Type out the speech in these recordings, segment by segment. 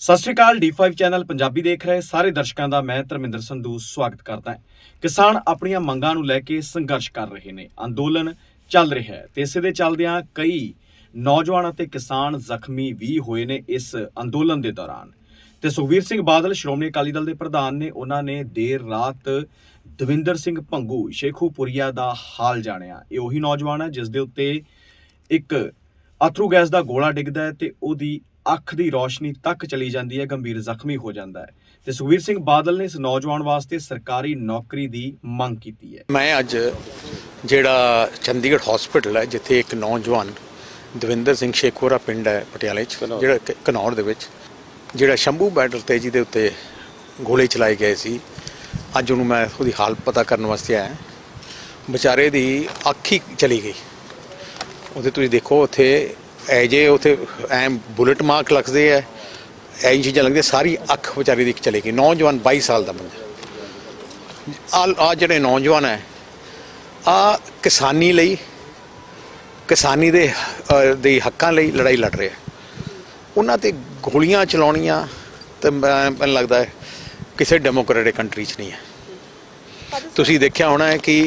सत श्री अकाल। D5 channel Punjabi देख रहे सारे दर्शकों का मैं धर्मिंदर संधू स्वागत करता है। किसान अपनी मंगां नूं लैके संघर्ष कर रहे हैं, अंदोलन चल रहा है। इस दे चलदियां कई नौजवान ते किसान जख्मी भी होए ने इस अंदोलन के दौरान। तो सुखबीर सिंह बादल श्रोमणी अकाली दल के प्रधान ने उन्होंने देर रात दविंदर सिंह भंगू शेखूपुरिया का हाल जानिया। ये उही नौजवान है जिस दे उत्ते एक अथरू गैस का गोला डिगदा है ते ओदी अख की रोशनी तक चली जाती है, गंभीर जख्मी हो जाता है। तो सुखबीर सिंह बादल ने इस नौजवान वास्ते सरकारी नौकरी की मांग की है। मैं अज जिहड़ा चंडीगढ़ हॉस्पिटल है जिथे एक नौजवान दविंदर सिंह शेखोरा पिंड है पटियाले जिहड़ा घनौर दे विच जिहड़ा शंभू बैटल तेजी के उत्ते गोले चलाए गए सी, अज उन्होंने मैं उसकी हालत पता करने वास्ते आया। बेचारे की अख ही चली गई। उसे तुसीं देखो उत्थे एजे उत्थे एम बुलेट मार्क लगते है, ऐ चीज़ा लगदियां, सारी अख बेचारे की चली गई। नौजवान 22 साल का बंदा आ जिहड़े नौजवान है आ किसानी लई किसानी दे हक्कां लई लड़ाई लड़ रहे हैं। उन्हां ते गोलियां चलाउणियां तो मैनूं लगदा है किसी डेमोक्रेटिक कंट्री च नहीं है। तुसीं देखिया होना है कि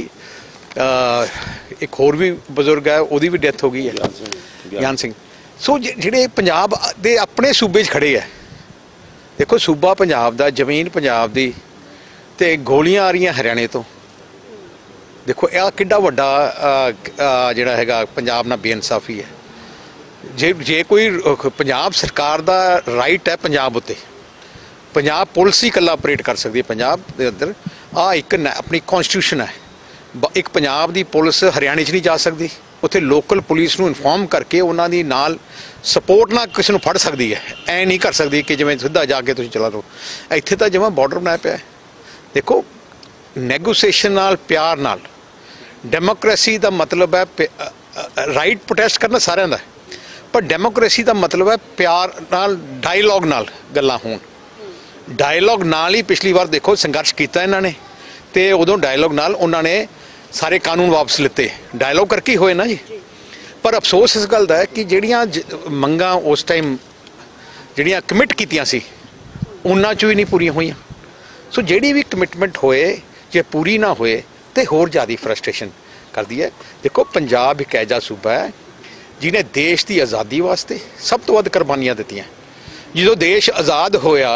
एक होर भी बजुर्ग है, उसकी भी डेथ हो गई है, ज्ञान सिंह। सो जिहड़े पंजाब दे अपने सूबे च खड़े है, देखो सूबा पंजाब दा, जमीन पंजाब दी, ते गोलियां आ रही हरियाणे तो। देखो यह किड्डा वड्डा जिहड़ा हैगा पंजाब नाल बेइंसाफी है। जे कोई पंजाब सरकार दा राइट है पंजाब उत्ते, पंजाब पुलिस ही कल्ला ऑपरेट कर सकती है पंजाब दे अंदर। आ एक अपनी कॉन्स्टिट्यूशन है, एक पंजाब दी पुलिस हरियाणे च नहीं जा सकती। उत्थे लोकल पुलिस नूं इन्फॉर्म करके उन्हां दी नाल सपोर्ट ना किसी नूं फड़ सकती है, ऐ नहीं कर सकती कि जिवें सीधा जाके तुसीं चला लो। इत्थे तां जिवें बॉर्डर बनाया पिया। देखो नैगोसिएशन नाल, प्यार नाल, डेमोक्रेसी का मतलब है राइट प्रोटेस्ट करना सारिਆਂ ਦਾ, पर डेमोक्रेसी का मतलब है प्यार नाल, डायलॉग नाल गल्लां होण। डायलॉग नाल ही पिछली बार देखो संघर्ष किया इन्होंने, तो उदों डायलॉग नाल उन्होंने सारे कानून वापस लिते, डायलॉग करके ही होए ना जी। पर अफसोस इस गल का है कि जिहड़ियां मंगां उस टाइम जिहड़ियां कमिट कीतियां सी उन्हां चों ही नहीं पूरी हुई। सो जिहड़ी भी कमिटमेंट होए जे पूरी ना होए तो होर ज़्यादा फ्रस्ट्रेशन करती है। देखो पंजाब एक ऐसा सूबा है जिन्हें देश की आज़ादी वास्ते सब तो वध कुर्बानियां दित्तियां। जो देश आज़ाद होया,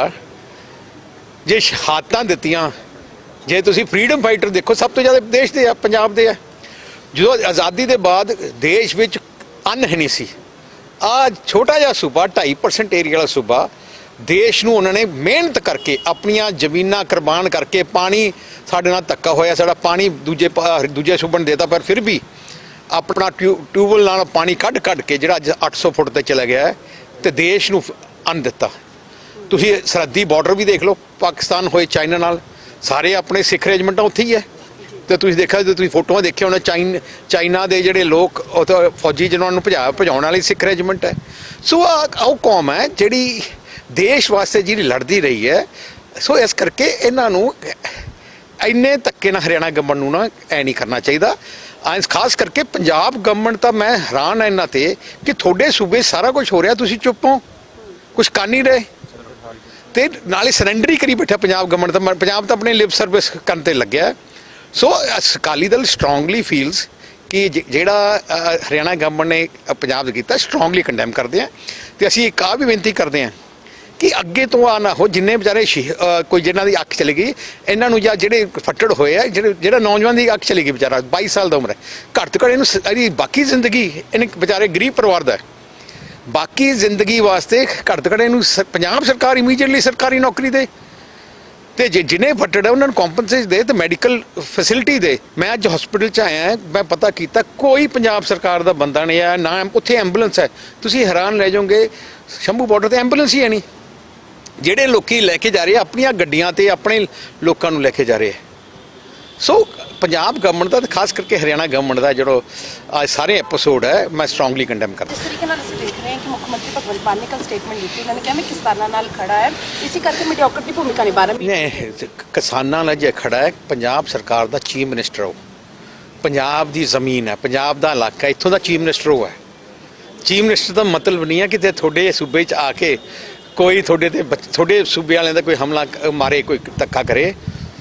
जे शहादतां दित्तियां, जे तुसीं फ्रीडम फाइटर देखो सब तो ज़्यादा देश दे पंजाब दे है। जो आज़ादी के बाद देश विच अन्न है नहीं सी, आ छोटा जिहा सूबा 2.5% एरिया वाला सूबा, देश नूं उन्होंने मेहनत करके अपनियां जमीनां कुर्बान करके, पानी साडे नाल धक्का होया, साडा पानी दूजे सूबे नूं देता, पर फिर भी अपना ट्यूबवैल नाल पानी कढ़ के जिहड़ा 800 फुट ते चला गया है तो देश नूं अन्न दिता। तुसीं सरहदी बॉर्डर भी देख लो, पाकिस्तान होए चाइना नाल, सारे अपने सिख रेजिमेंटां उत्थे ही है। तो तुसीं देखा, तुसीं फोटोआं देखिया होना, चाइना दे जिहड़े लोग फौजी जिन्हां नूं भजाउण वाली सिख रेजिमेंट है। सो आह कौम है जिहड़ी देश वास्ते जिहड़ी लड़दी रही है। सो इस करके इन्हां नूं इन्ने धक्के ना हरियाणा गवर्नमेंट नूं ना ऐ नहीं करना चाहिए। खास करके पंजाब गवर्नमेंट तो मैं हैरान है इन्हां ते कि थोड़े सूबे सारा कुछ हो रहा, तुसीं चुप हो, कुछ कर नहीं रहे, तो नाले सरैंडर ही करी बैठा पंजाब गवर्नमेंट। तो पंजाब तो अपने लिप सर्विस करने ते लग्या। सो अकाली दल स्ट्रोंगली फील्स कि जिहड़ा हरियाणा गवर्नमेंट ने पंजाब किया स्ट्रोंगली कंडैम करते हैं। तो असीं एक आ भी बेनती करते हैं कि अगे तो आ ना हो, जिन्ने बेचारे कोई जिन्हों की अख चली गई, इन्हों या जिहड़े फट्टड़ होए है, जिहड़ा नौजवान की अख चली गई बेचारा 22 साल की उम्र है, घट तो घट इन्हूं बाकी जिंदगी इन्हें बेचारे गरीब परिवार का है, बाकी जिंदगी वास्ते घट तो घट इन्हूं पंजाब सरकार इमीजिएटली सरकारी नौकरी दे, तो जिन्हें फट्टड़ है उन्होंने कॉम्पनसेट दे, तो मैडिकल फैसिलिटी दे। मैं अज हॉस्पिटल च आया, मैं पता किया कोई पंजाब सरकार का बंदा नहीं आया, ना उत्थे एंबूलेंस है। तुसीं हैरान रह जाओगे, शंभू बॉर्डर ते एंबूलेंस ही है नहीं। ਜਿਹੜੇ ਲੋਕੀ ਲੈ ਕੇ ਜਾ ਰਹੇ ਆਪਣੀਆਂ ਗੱਡੀਆਂ ਤੇ ਆਪਣੇ ਲੋਕਾਂ ਨੂੰ ਲੈ ਕੇ ਜਾ ਰਹੇ। ਸੋ ਪੰਜਾਬ ਗਵਰਨਮੈਂਟ ਦਾ, ਖਾਸ ਕਰਕੇ ਹਰਿਆਣਾ ਗਵਰਨਮੈਂਟ ਦਾ ਜਿਹੜਾ ਅੱਜ ਸਾਰੇ ਐਪੀਸੋਡ ਹੈ, ਮੈਂ ਸਟਰੋਂਗਲੀ ਕੰਡੈਮ ਕਰਦਾ। ਇਸ ਤਰੀਕੇ ਨਾਲ ਅਸੀਂ ਦੇਖ ਰਹੇ ਹਾਂ ਕਿ ਮੁੱਖ ਮੰਤਰੀ ਭਗਵੰਤ ਮਾਨ ਨੇ ਕੱਲ੍ਹ ਸਟੇਟਮੈਂਟ ਦਿੱਤੀ, ਉਹਨਾਂ ਨੇ ਕਿਹਾ ਮੈਂ ਕਿਸਾਨਾਂ ਨਾਲ ਖੜਾ ਹੈ, ਇਸੇ ਕਰਕੇ ਮੀਡੀਓਕਰ ਦੀ ਭੂਮਿਕਾ ਨਿਭਾ ਰਿਹਾ। ਨਹੀਂ, ਕਿਸਾਨਾਂ ਨਾਲ ਜੇ ਖੜਾ ਹੈ ਪੰਜਾਬ ਸਰਕਾਰ ਦਾ ਚੀਫ ਮਿਨਿਸਟਰ ਹੋ, ਪੰਜਾਬ ਦੀ ਜ਼ਮੀਨ ਹੈ, ਪੰਜਾਬ ਦਾ ਇਲਾਕਾ, ਇੱਥੋਂ ਦਾ ਚੀਫ ਮਿਨਿਸਟਰ ਉਹ ਹੈ। चीफ मिनिस्टर का मतलब नहीं है कि थोड़े सूबे च आके ਕੋਈ ਤੁਹਾਡੇ ਸੂਬੇ ਵਾਲਿਆਂ ਦਾ ਕੋਈ ਹਮਲਾ ਮਾਰੇ, ਕੋਈ ਧੱਕਾ ਕਰੇ,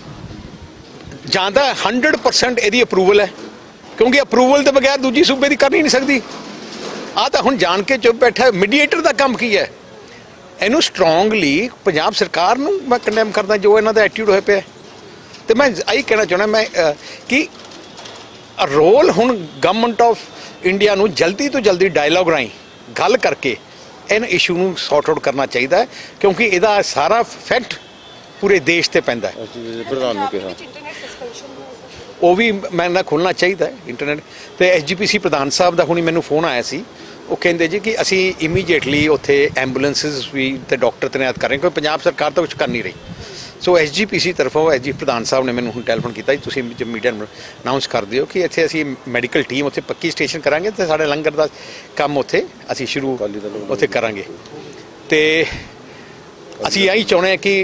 ਜਾਂ ਤਾਂ 100% ਇਹਦੀ ਅਪਰੂਵਲ ਹੈ, ਕਿਉਂਕਿ ਅਪਰੂਵਲ ਤੋਂ ਬਗੈਰ ਦੂਜੀ ਸੂਬੇ ਦੀ ਕਰ ਹੀ ਨਹੀਂ ਸਕਦੀ। ਆਹ ਤਾਂ ਹੁਣ ਜਾਣ ਕੇ ਚੁੱਪ ਬੈਠਾ। ਮੀਡੀਏਟਰ ਦਾ ਕੰਮ ਕੀ ਹੈ? ਇਹਨੂੰ ਸਟਰੋਂਗਲੀ ਪੰਜਾਬ ਸਰਕਾਰ ਨੂੰ ਮੈਂ ਕੰਡੈਮ ਕਰਦਾ ਜੋ ਇਹਨਾਂ ਦਾ ਐਟੀਟਿਊਡ ਹੋਇਆ ਪਿਆ। ਤੇ ਮੈਂ ਇਹੀ ਕਹਿਣਾ ਚਾਹੁੰਦਾ ਮੈਂ ਕਿ ਰੋਲ ਹੁਣ ਗਵਰਨਮੈਂਟ ਆਫ ਇੰਡੀਆ ਨੂੰ ਜਲਦੀ ਤੋਂ ਜਲਦੀ ਡਾਇਲੋਗ ਰਾਹੀਂ ਗੱਲ ਕਰਕੇ ਇਹਨਾਂ ਇਸ਼ੂ ਨੂੰ ਸੌਰਟ ਆਊਟ ਕਰਨਾ ਚਾਹੀਦਾ ਹੈ, ਕਿਉਂਕਿ ਇਹਦਾ ਸਾਰਾ ਫੈਕਟ ਪੂਰੇ ਦੇਸ਼ ਤੇ ਪੈਂਦਾ ਹੈ। ਪ੍ਰਧਾਨ ਨੂੰ ਕਿਹਾ ਉਹ ਵੀ ਮੈਨੂੰ ਖੁੱਲ੍ਹਣਾ ਚਾਹੀਦਾ ਹੈ ਇੰਟਰਨੈਟ। ਤੇ SGPC ਪ੍ਰਧਾਨ ਸਾਹਿਬ ਦਾ ਹੁਣੀ ਮੈਨੂੰ ਫੋਨ ਆਇਆ ਸੀ, ਉਹ ਕਹਿੰਦੇ ਜੀ ਕਿ ਅਸੀਂ ਇਮੀਡੀਏਟਲੀ ਉੱਥੇ ਐਂਬੂਲੈਂਸਿਸ ਵੀ ਤੇ ਡਾਕਟਰ ਤੈਨਾਤ ਕਰ ਰਹੇ, ਕਿਉਂਕਿ ਪੰਜਾਬ ਸਰਕਾਰ ਤਾਂ ਕੁਛ ਕਰ ਨਹੀਂ ਰਹੀ। ਸੋ SGPC ਤਰਫੋਂ SG ਪ੍ਰਧਾਨ ਸਾਹਿਬ ਨੇ ਮੈਨੂੰ ਹੁਣ ਟੈਲੀਫੋਨ ਕੀਤਾ ਜੀ, ਤੁਸੀਂ ਮੀਡੀਆ ਨੂੰ ਅਨਾਊਂਸ ਕਰ ਦਿਓ ਕਿ ਇੱਥੇ ਅਸੀਂ ਮੈਡੀਕਲ ਟੀਮ ਉੱਥੇ ਪੱਕੀ ਸਟੇਸ਼ਨ ਕਰਾਂਗੇ ਤੇ ਸਾਡੇ ਲੰਗਰ ਦਾ ਕੰਮ ਉੱਥੇ ਅਸੀਂ ਸ਼ੁਰੂ ਉੱਥੇ ਕਰਾਂਗੇ। ਤੇ ਅਸੀਂ ਇਹੀ ਚਾਹੁੰਦੇ ਹਾਂ ਕਿ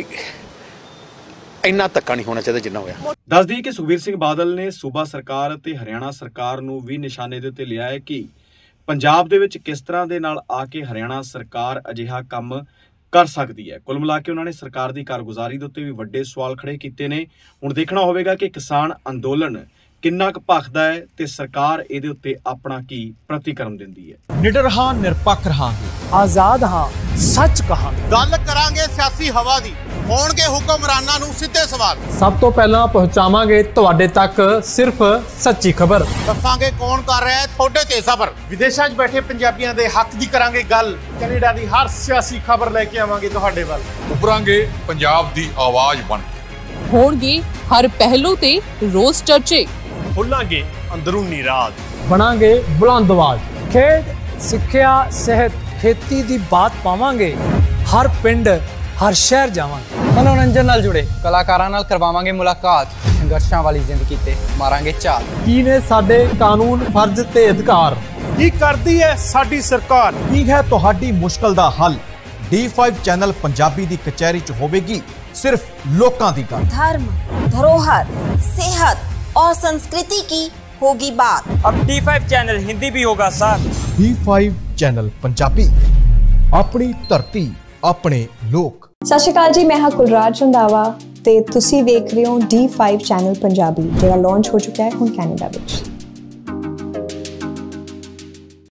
ਇੰਨਾ ਧੱਕਾ ਨਹੀਂ ਹੋਣਾ ਚਾਹੀਦਾ ਜਿੰਨਾ ਹੋਇਆ। ਦੱਸ ਦਈਏ ਕਿ ਸੁਖਬੀਰ ਸਿੰਘ ਬਾਦਲ ਨੇ ਸੂਬਾ ਸਰਕਾਰ ਅਤੇ ਹਰਿਆਣਾ ਸਰਕਾਰ ਨੂੰ ਵੀ ਨਿਸ਼ਾਨੇ ਦੇ ਉੱਤੇ ਲਿਆ ਹੈ ਕਿ ਪੰਜਾਬ ਦੇ ਵਿੱਚ ਕਿਸ ਤਰ੍ਹਾਂ ਦੇ ਨਾਲ ਆ ਕੇ ਹਰਿਆਣਾ ਸਰਕਾਰ ਅਜਿਹਾ ਕੰਮ ਕਰ ਸਕਦੀ ਹੈ। ਕੁੱਲ ਮਿਲਾ ਕੇ ਉਹਨਾਂ ਨੇ ਸਰਕਾਰ ਦੀ ਕਾਰਗੁਜ਼ਾਰੀ ਦੇ ਉੱਤੇ ਵੀ ਵੱਡੇ ਸਵਾਲ ਖੜੇ ਕੀਤੇ ਨੇ। ਹੁਣ ਦੇਖਣਾ ਹੋਵੇਗਾ ਕਿ ਕਿਸਾਨ ਅੰਦੋਲਨ ਕਿੰਨਾ ਕੁ ਭਖਦਾ ਹੈ ਤੇ ਸਰਕਾਰ ਇਹਦੇ ਉੱਤੇ ਆਪਣਾ ਕੀ ਪ੍ਰਤੀਕਰਮ ਦਿੰਦੀ ਹੈ। ਨਿਡਰ ਹਾਂ, ਨਿਰਪੱਖ ਰਹਾਂਗੇ, ਆਜ਼ਾਦ ਹਾਂ, ਸੱਚ ਕਹਾਂਗੇ। ਗੱਲ ਕਰਾਂਗੇ ਸਿਆਸੀ ਹਵਾ ਦੀ, ਹੋਣਗੇ ਹੁਕਮਰਾਨਾਂ ਨੂੰ ਸਿੱਧੇ ਸਵਾਲ। ਸਭ ਤੋਂ ਪਹਿਲਾਂ ਪਹੁੰਚਾਵਾਂਗੇ ਤੁਹਾਡੇ ਤੱਕ ਸਿਰਫ ਸੱਚੀ ਖਬਰ। ਦੱਸਾਂਗੇ ਕੌਣ ਕਰ ਰਿਹਾ ਹੈ ਤੁਹਾਡੇ ਤੇ ਸਬਰ। ਵਿਦੇਸ਼ਾਂ 'ਚ ਬੈਠੇ ਪੰਜਾਬੀਆਂ ਦੇ ਹੱਕ ਦੀ ਕਰਾਂਗੇ ਗੱਲ। ਕੈਨੇਡਾ ਦੀ ਹਰ ਸਿਆਸੀ ਖਬਰ ਲੈ ਕੇ ਆਵਾਂਗੇ ਤੁਹਾਡੇ ਵੱਲ। ਉੱਭਰਾਂਗੇ ਪੰਜਾਬ ਦੀ ਆਵਾਜ਼ ਬਣ ਕੇ। ਹੋਣਗੇ ਹਰ ਪਹਿਲੂ ਤੇ ਰੋਜ਼ ਚਰਚੇ। ਖੋਲਾਂਗੇ ਅੰਦਰੂਨੀ ਰਾਜ। ਬਣਾਂਗੇ ਬੁਲੰਦ ਆਵਾਜ਼। ਖੇਡ, ਸਿੱਖਿਆ, ਸਿਹਤ, ਖੇਤੀ ਦੀ ਬਾਤ ਪਾਵਾਂਗੇ। ਹਰ ਪਿੰਡ, ਹਰ ਸ਼ਹਿਰ ਜਾਵਾਂਗੇ। ਮਨੋਰੰਜਨ ਨਾਲ ਜੁੜੇ ਕਲਾਕਾਰਾਂ ਨਾਲ ਕਰਵਾਵਾਂਗੇ ਮੁਲਾਕਾਤ। ਸੰਘਰਸ਼ਾਂ ਵਾਲੀ ਜ਼ਿੰਦਗੀ ਤੇ ਮਾਰਾਂਗੇ ਝਾਤ। ਕੀ ਨੇ ਸਾਡੇ ਕਾਨੂੰਨ, ਫਰਜ਼ ਤੇ ਅਧਿਕਾਰ? ਕੀ ਕਰਦੀ ਹੈ ਸਾਡੀ ਸਰਕਾਰ? ਕੀ ਹੈ ਤੁਹਾਡੀ ਮੁਸ਼ਕਲ ਦਾ ਹੱਲ? D5 ਚੈਨਲ ਪੰਜਾਬੀ ਦੀ ਕਚਹਿਰੀ 'ਚ ਹੋਵੇਗੀ सिर्फ लोकां दी गल। धर्म, धरोहर, सेहत और संस्कृति की होगी बात। अब D5 चैनल हिंदी भी होगा सर। D5 चैनल पंजाबी, अपनी धरती, अपने लोक। सत श्री अकाल जी, मैं हाँ कुलराज रंधावा ते तुसी देख रहे हो D5 चैनल पंजाबी, जिहड़ा लॉन्च हो चुका है हुण कैनेडा विच।